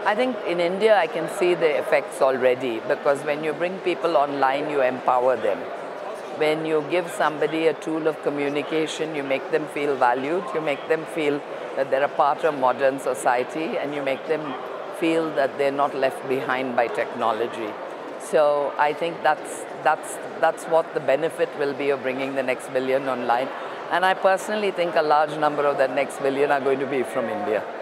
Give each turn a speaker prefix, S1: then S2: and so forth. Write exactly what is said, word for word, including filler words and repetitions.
S1: I think in India I can see the effects already, because when you bring people online, you empower them. When you give somebody a tool of communication, you make them feel valued, you make them feel that they're a part of modern society, and you make them feel that they're not left behind by technology. So I think that's, that's, that's what the benefit will be of bringing the next billion online. And I personally think a large number of that next billion are going to be from India.